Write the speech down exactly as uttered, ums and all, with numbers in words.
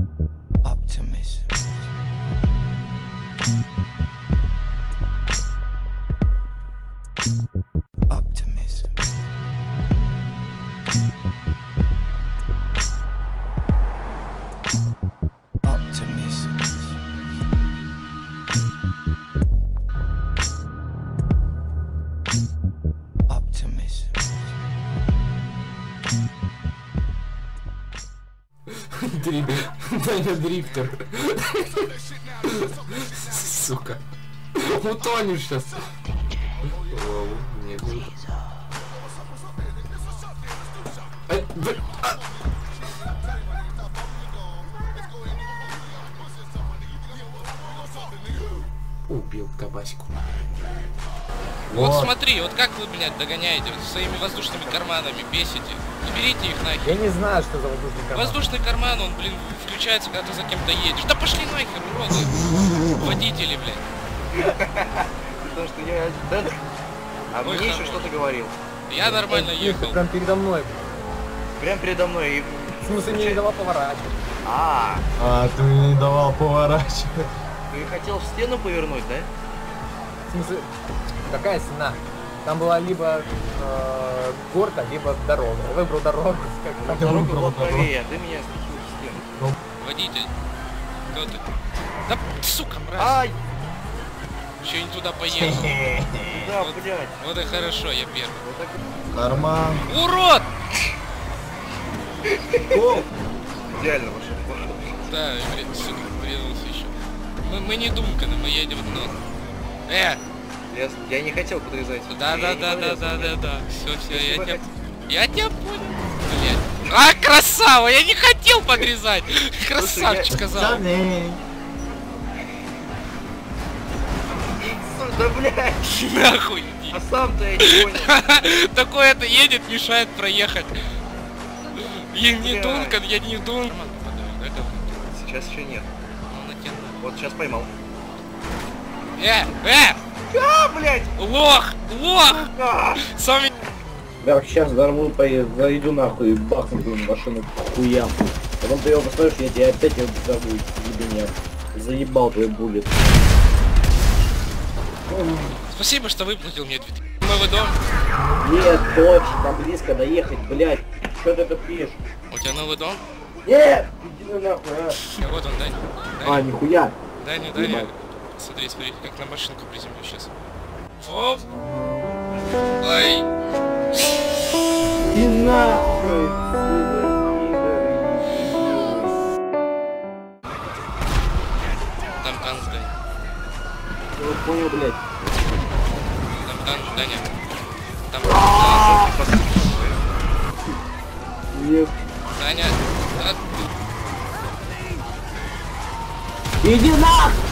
Optimism. Optimism. Optimism. Optimism. Дрифтер. Даня дрифтер. Сука. Утонешь сейчас. Воу, нет. Ай, б... а. Убил кабасику. Вот. вот смотри, вот как вы, блядь, догоняете, своими воздушными карманами бесите. Уберите их нахер. Я не знаю, что за воздушный карман. Воздушный карман, он, блин, включается, когда ты за кем-то едешь. Да пошли нахер, уроды. Водители, блядь. Потому что я... А мне еще что-то говорил. Я нормально ехал. Прям передо мной. Прям передо мной. В смысле, мне не давал поворачивать. А, А, ты мне не давал поворачивать. ты хотел в стену повернуть, да? В смысле, какая стена? Там была либо э, горка, либо дорога. Я выбрал дорогу. Как дорога была правее, а ты меня спихнул в стену. Водитель. Кто ты? Да, сука, мразь. Ай! Еще не туда поехал. Да, вот, блядь. вот и хорошо, я первый. Вот так... Карман. Урод! Идеально машина. Да, блин, сука, врезался еще. Мы, мы не думканы, мы едем в нос. Э! Я, я не хотел подрезать. Да, да, Я да, да, да, да, да. Все, все, я тебя. Хот... Я тебя понял. Блять. А, красава! Я не хотел подрезать! Красавчик, сказал. Да, блядь! Нахуй иди. А сам-то я не понял. Такое-то едет, мешает проехать. Я не Дункан, я не Дункан. Сейчас еще нет. Вот сейчас поймал. Э, э! А, блядь! Лох! Лох! А! Сами... Да, сейчас взорву, зайду нахуй и бахну твою машину к хуям. Потом ты его поставишь, я тебе опять его взорву, ебенят. Заебал твой буллет. Спасибо, что выплатил мне две тысячи. Мой дом. Нет, точно, там близко доехать, блядь. Что ты это пьешь? У тебя новый дом? Нет! Иди нахуй, а! А вот он, Даня. А, Даня. нихуя! Даня, Даня. Смотри, смотри, как на машинку приземлю сейчас. Оп! Ай! И нахуй! Там танк, Даня. Я понял, блядь. Там танк, Даня. Там танк. Нет. Даня. Иди нахуй!